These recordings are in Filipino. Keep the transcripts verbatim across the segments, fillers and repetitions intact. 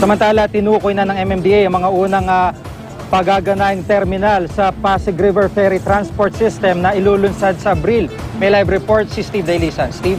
Samantala, tinukoy na ng M M D A ang mga unang uh, pagaganaing terminal sa Pasig River Ferry Transport System na ilulunsad sa Abril. May live report si Steve Dailisan. Steve?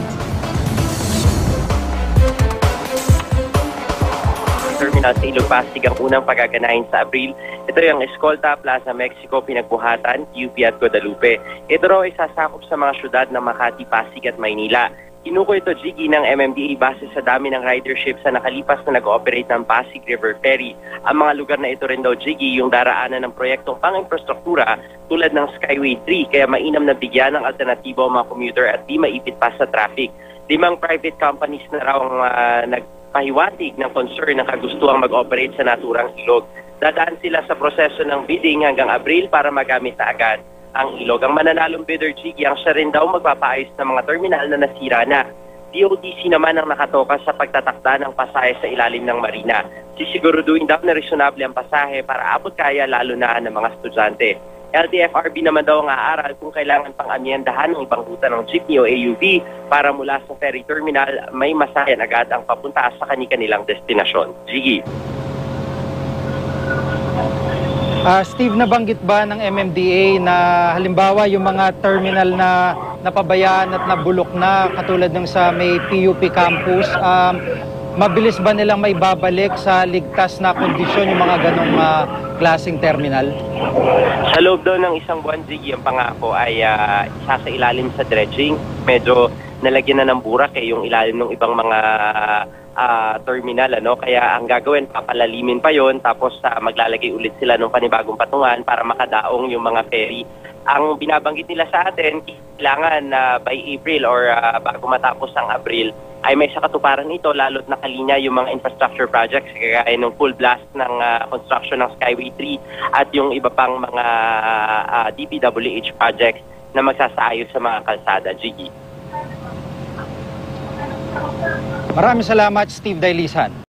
Terminal sa Ilog Pasig ang unang pagaganahin sa Abril. Ito yung Escolta, Plaza Mexico, Pinagbuhatan, U P at Guadalupe. Ito raw ay sasakop sa mga syudad ng Makati, Pasig at Maynila. Kinuko ito, Jiggy, ng M M D A base sa dami ng ridership sa nakalipas na nag-ooperate ng Pasig River Ferry. Ang mga lugar na ito rin daw, Jiggy, yung daraanan ng proyektong pang-infrastruktura tulad ng Skyway three, kaya mainam na bigyan ng alternatibo ang mga commuter at di maipit pa sa traffic. Limang private companies na raw ang uh, nagpahiwatig ng concern ng kagustuhang mag-operate sa naturang ilog. Dadaan sila sa proseso ng bidding hanggang Abril para magamit na agad ang ilog. Ang mananalong bidder, Jiggy, ang siya rin daw magpapaayos ng mga terminal na nasira na. D O T C naman ang nakatoka sa pagtatakda ng pasahe sa ilalim ng marina. Sisiguraduhin daw na reasonable ang pasahe para abot kaya lalo na ng mga estudyante. L T F R B naman daw ang aaral kung kailangan pang amyendahan ng ibang ruta ng jeepney o A U V para mula sa ferry terminal may masayan agad ang papunta sa kani-kanilang destinasyon. Jiggy. Uh, Steve, nabanggit ba ng M M D A na halimbawa yung mga terminal na napabayaan at nabulok na katulad ng sa may P U P campus, um, mabilis ba nilang may babalik sa ligtas na kondisyon yung mga ganong uh, klaseng terminal? Sa loob daw ng isang buwan, Jiggy, ang pangako ay uh, isa sa ilalim sa dredging. Medyo nalagyan na ng burak eh, yung ilalim ng ibang mga uh, terminal. Ano? Kaya ang gagawin, papalalimin pa yon, tapos uh, maglalagay ulit sila ng panibagong patungan para makadaong yung mga ferry. Ang binabanggit nila sa atin, kailangan uh, by April or uh, bago matapos ang Abril, ay may sakatuparan ito lalo't nakalinya yung mga infrastructure projects kagaya ng full blast ng uh, construction ng Skyway three at yung iba pang mga uh, D P W H projects na magsasaayos sa mga kalsada. Jiggy. Maraming salamat, Steve Dailisan.